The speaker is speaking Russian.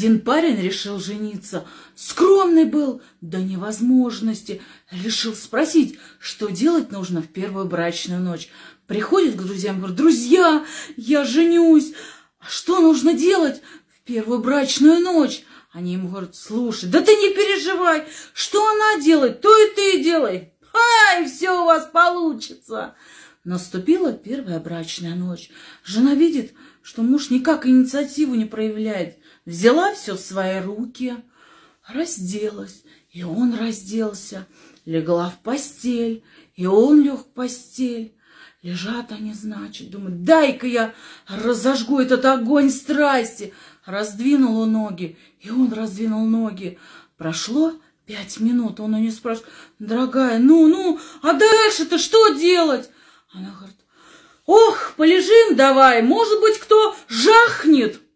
Один парень решил жениться, скромный был до невозможности. Решил спросить, что делать нужно в первую брачную ночь. Приходит к друзьям, говорит: друзья, я женюсь, а что нужно делать в первую брачную ночь? Они ему говорят: слушай, да ты не переживай, что она делает, то и ты делай. Ай, все у вас получится. Наступила первая брачная ночь. Жена видит, что муж никак инициативу не проявляет. Взяла все в свои руки, разделась, и он разделся. Легла в постель, и он лег в постель. Лежат они, значит, думают: дай-ка я разожгу этот огонь страсти. Раздвинула ноги, и он раздвинул ноги. Прошло 5 минут, он у нее спрашивает: дорогая, а дальше-то что делать? Она говорит: ох, полежим давай, может быть, кто жахнет.